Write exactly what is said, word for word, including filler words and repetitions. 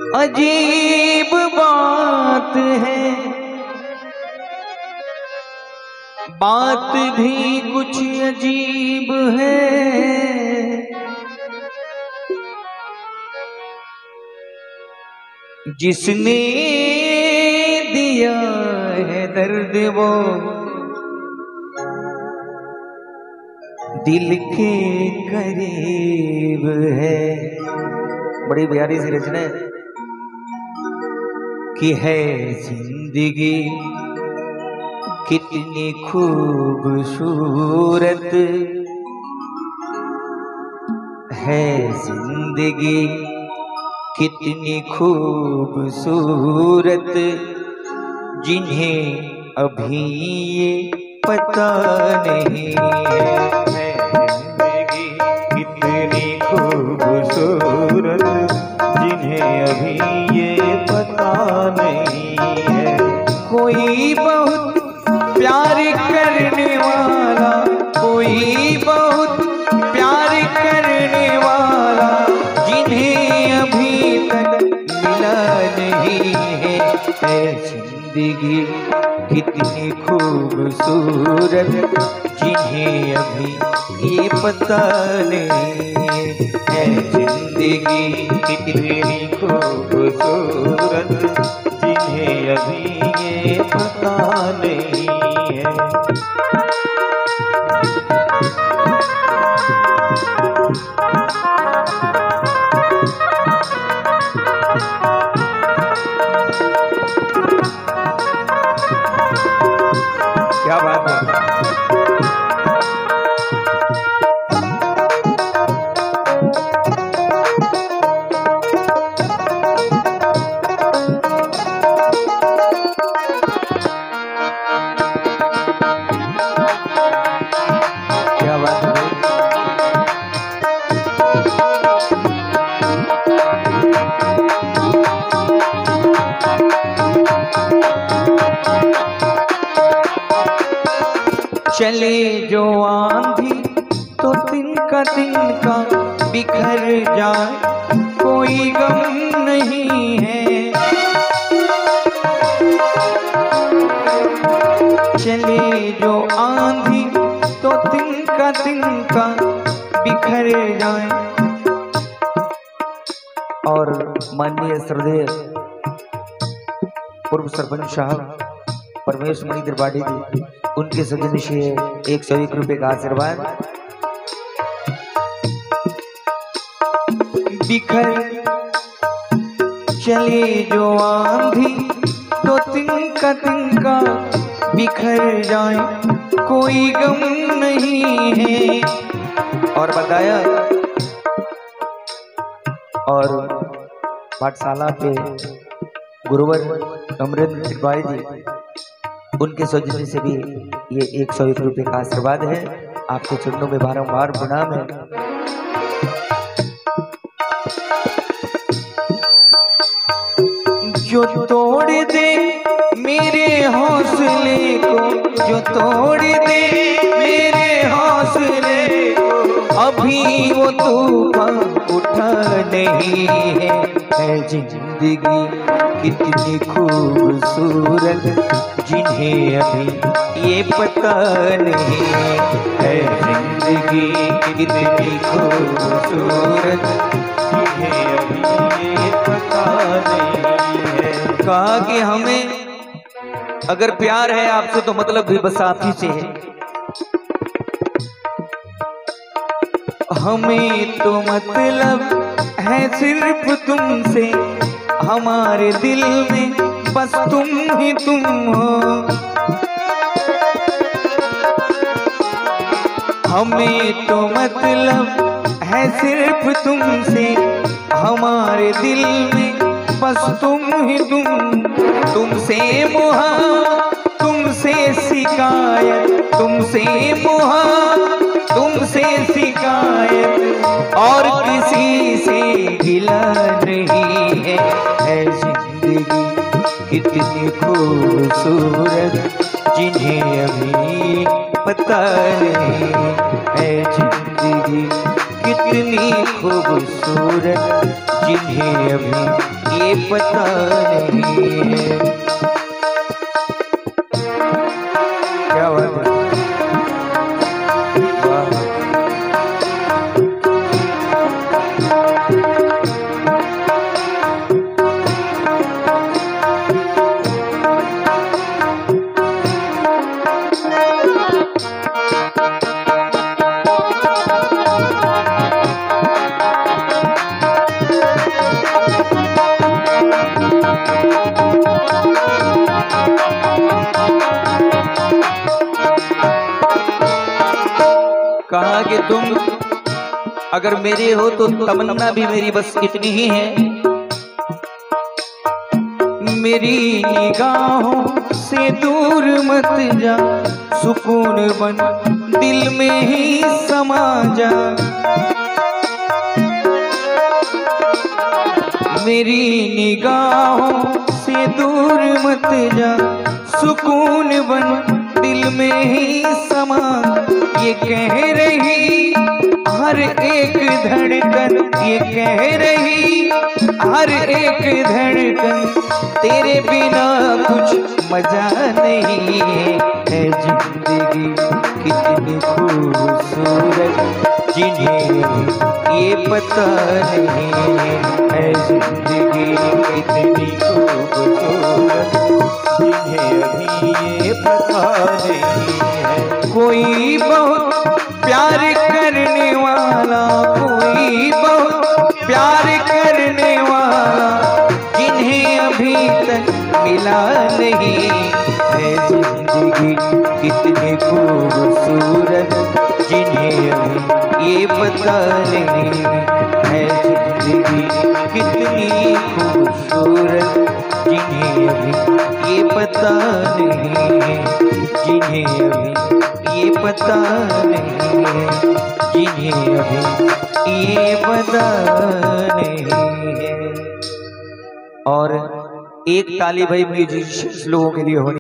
अजीब बात है, बात भी कुछ अजीब है। जिसने दिया है दर्द वो दिल के करीब है। बड़ी प्यारी सी रचना है कि है जिंदगी कितनी खूबसूरत, है जिंदगी कितनी खूबसूरत, जिन्हें अभी ये पता नहीं है। है जिंदगी कितनी खूबसूरत, जिन्हें अभी ये पता नहीं है। कोई बहुत प्यार करने वाला, कोई बहुत प्यार करने वाला, जिन्हें अभी तक मिला नहीं है। है जिंदगी कितनी खूबसूरत, जिन्हें अभी ये पता नहीं है। जिंदगी कितनी खूबसूरत, जिन्हें अभी ये पता नहीं है। क्या बात है। क्या बात है। चले जो आंधी तो तिनका तिनका बिखर जाए, कोई गम नहीं है। चले जो आंधी तो तिनका तिनका बिखर जाए। और माननीय श्रद्धेय पूर्व सरपंच साहब परमेश मणि त्रिपाठी जी, उनके सौजन्य से एक सौ एक रुपये का आशीर्वाद। बिखर चले जो आंधी तो तिनका तिनका बिखर जाए, कोई गम नहीं है। और बताया, और पाठशाला पे गुरुवर अमरेंद्र त्रिपाठी जी, उनके सौजन्य से भी ये एक सौ एक रुपये का आशीर्वाद है। आपके चरणों में बारंबार प्रणाम है। जो तोड़ दे मेरे हौसले को, जो तोड़ दे मेरे हौसले को, अभी वो तूफान उठा नहीं है। है जिंदगी कितनी खूबसूरत, जिन्हें अभी ये पता नहीं है। जिंदगी कितनी खूबसूरत, जिन्हें अभी ये पता नहीं है। कहा कि हमें अगर प्यार है आपसे तो मतलब भी बस आप ही से है। हमें तो मतलब है सिर्फ तुमसे, हमारे दिल में बस तुम ही तुम हो। हमें तो मतलब है सिर्फ तुमसे, हमारे दिल में बस तुम ही तुम। तुमसे मुहाबत, तुमसे शिकायत, तुमसे मुहाबत, तुमसे शिकायत, और किसी से गिला नहीं है। है जिंदगी कितनी खूबसूरत, जिन्हें अभी पता नहीं है। जिंदगी कितनी खूबसूरत जिन्हें अभी ये पता नहीं है। क्या बात है, कहा कि तुम अगर मेरे हो तो तमन्ना भी मेरी बस इतनी ही है, मेरी निगाहों से दूर मत जा, सुकून बन दिल में ही समा जा। मेरी निगाहों से दूर मत जा, सुकून बन दिल में ही समा। ये कह रही हर एक धड़कन, ये कह रही हर एक धड़कन, तेरे बिना कुछ मजा नहीं है। जिंदगी कितनी खूबसूरत जिन्हें ये पता नहीं है। जिंदगी कितनी खूबसूरत जिन्हें अभी ये पता नहीं है। कोई बहुत प्यार करने वाला, कोई बहुत प्यार करने वाला जिन्हें अभी तक मिला नहीं है। जिंदगी कितनी खूबसूरत जिन्हें अभी ये पता नहीं है। जिंदगी कितनी खूबसूरत जिन्हें अभी ये पता नहीं है। जिन्हें अभी ये पता नहीं है, जिन्हें अभी ये पता नहीं है। और एक ताली भाई म्यूजिशियंस लोगों के लिए होनी